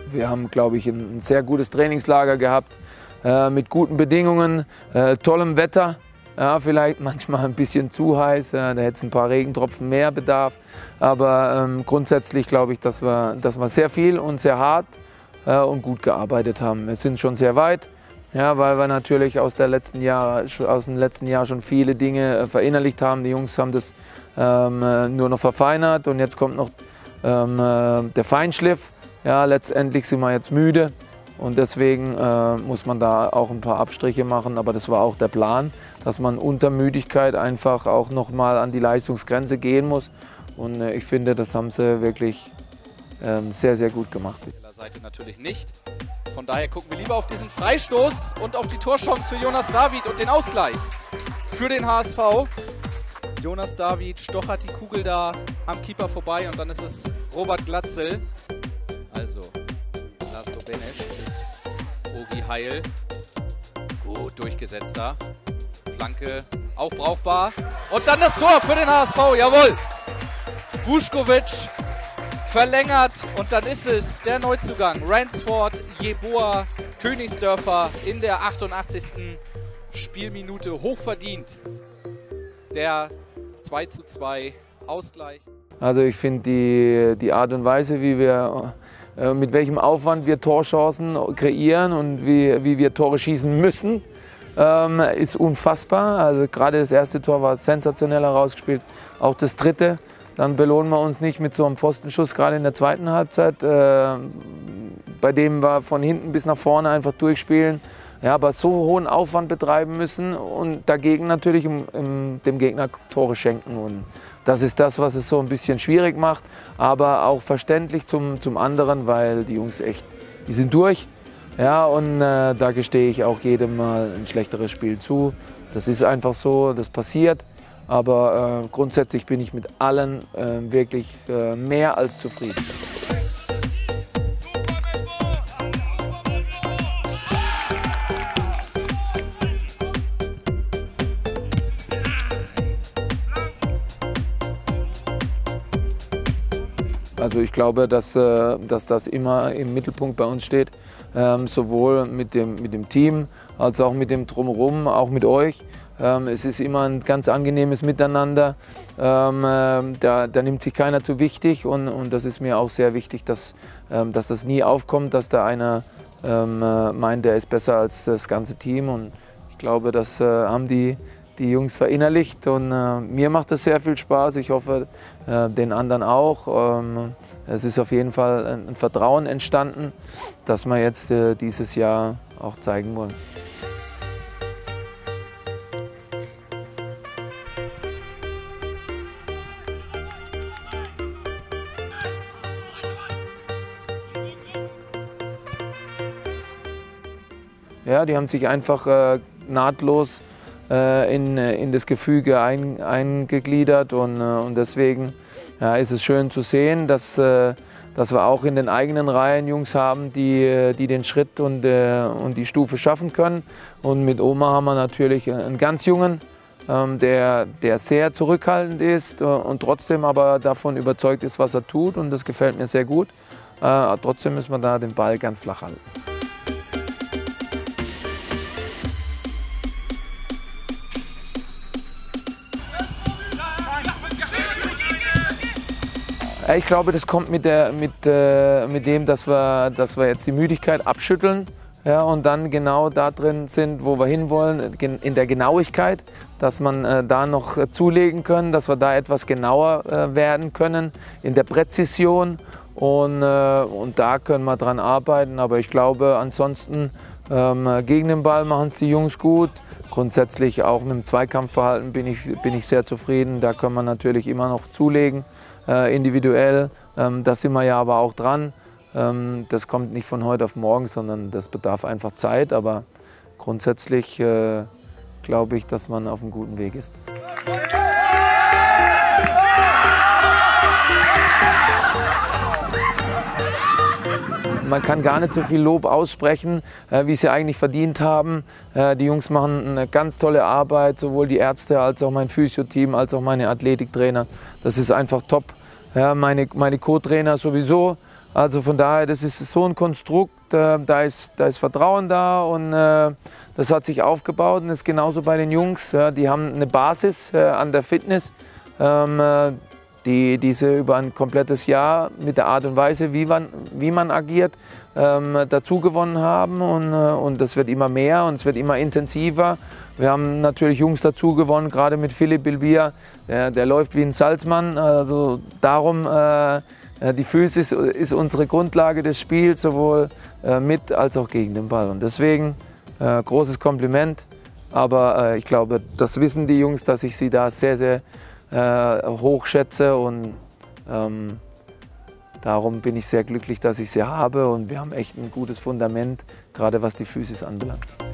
Wir haben, glaube ich, ein sehr gutes Trainingslager gehabt, mit guten Bedingungen, tollem Wetter. Ja, vielleicht manchmal ein bisschen zu heiß, da hätte es ein paar Regentropfen mehr Bedarf. Aber grundsätzlich glaube ich, dass wir sehr viel und sehr hart und gut gearbeitet haben. Wir sind schon sehr weit, ja, weil wir natürlich aus dem letzten Jahr schon viele Dinge verinnerlicht haben. Die Jungs haben das nur noch verfeinert und jetzt kommt noch der Feinschliff. Ja, letztendlich sind wir jetzt müde. Und deswegen muss man da auch ein paar Abstriche machen, aber das war auch der Plan, dass man unter Müdigkeit einfach auch noch mal an die Leistungsgrenze gehen muss. Und ich finde, das haben sie wirklich sehr, sehr gut gemacht. Seite natürlich nicht. Von daher gucken wir lieber auf diesen Freistoß und auf die Torchance für Jonas David und den Ausgleich für den HSV. Jonas David stochert die Kugel da am Keeper vorbei und dann ist es Robert Glatzel. Also Laszlo Benesch mit Ogi Heil. Gut durchgesetzter. Flanke auch brauchbar. Und dann das Tor für den HSV. Jawohl! Vuskovic verlängert und dann ist es der Neuzugang. Ransford Jeboa Königsdörfer in der 88. Spielminute hochverdient. Der 2:2 Ausgleich. Also ich finde die Art und Weise, wie wir mit welchem Aufwand wir Torchancen kreieren und wie wir Tore schießen müssen, ist unfassbar. Also gerade das erste Tor war sensationell herausgespielt, auch das dritte. Dann belohnen wir uns nicht mit so einem Pfostenschuss, gerade in der zweiten Halbzeit, bei dem wir von hinten bis nach vorne einfach durchspielen, ja, aber so hohen Aufwand betreiben müssen und dagegen natürlich dem Gegner Tore schenken. Und das ist das, was es so ein bisschen schwierig macht, aber auch verständlich zum anderen, weil die Jungs echt, die sind durch. Ja, und da gestehe ich auch jedem mal ein schlechteres Spiel zu. Das ist einfach so, das passiert. Aber grundsätzlich bin ich mit allen wirklich mehr als zufrieden. Also ich glaube, dass das immer im Mittelpunkt bei uns steht, sowohl mit dem Team als auch mit dem Drumherum, auch mit euch. Es ist immer ein ganz angenehmes Miteinander, da nimmt sich keiner zu wichtig und das ist mir auch sehr wichtig, dass das nie aufkommt, dass da einer meint, der ist besser als das ganze Team und ich glaube, das haben die Jungs verinnerlicht und mir macht das sehr viel Spaß, ich hoffe den anderen auch. Es ist auf jeden Fall ein Vertrauen entstanden, das wir jetzt dieses Jahr auch zeigen wollen. Ja, die haben sich einfach nahtlos in das Gefüge eingegliedert und deswegen ja, ist es schön zu sehen, dass wir auch in den eigenen Reihen Jungs haben, die den Schritt und die Stufe schaffen können. Und mit Omar haben wir natürlich einen ganz Jungen, der sehr zurückhaltend ist und trotzdem aber davon überzeugt ist, was er tut und das gefällt mir sehr gut. Trotzdem müssen wir da den Ball ganz flach halten. Ich glaube, das kommt mit dem, dass wir jetzt die Müdigkeit abschütteln, ja, und dann genau da drin sind, wo wir hinwollen, in der Genauigkeit, dass man da noch zulegen können, dass wir da etwas genauer werden können, in der Präzision und da können wir dran arbeiten. Aber ich glaube, ansonsten gegen den Ball machen es die Jungs gut. Grundsätzlich auch mit dem Zweikampfverhalten bin ich sehr zufrieden. Da können wir natürlich immer noch zulegen. Individuell, da sind wir ja aber auch dran. Das kommt nicht von heute auf morgen, sondern das bedarf einfach Zeit. Aber grundsätzlich glaube ich, dass man auf einem guten Weg ist. Man kann gar nicht so viel Lob aussprechen, wie sie eigentlich verdient haben. Die Jungs machen eine ganz tolle Arbeit, sowohl die Ärzte als auch mein Physio-Team, als auch meine Athletiktrainer. Das ist einfach top. Ja, meine Co-Trainer sowieso. Also von daher, das ist so ein Konstrukt, da ist Vertrauen da und das hat sich aufgebaut und das ist genauso bei den Jungs. Die haben eine Basis an der Fitness, die sie über ein komplettes Jahr mit der Art und Weise, wie man agiert, dazu gewonnen haben und das wird immer mehr und es wird immer intensiver. Wir haben natürlich Jungs dazu gewonnen, gerade mit Philipp Bilbia, der läuft wie ein Salzmann, also darum die Füße ist unsere Grundlage des Spiels, sowohl mit als auch gegen den Ball. Und deswegen großes Kompliment. Aber ich glaube, das wissen die Jungs, dass ich sie da sehr, sehr hoch schätze. Und darum bin ich sehr glücklich, dass ich sie habe. Und wir haben echt ein gutes Fundament, gerade was die Füße anbelangt.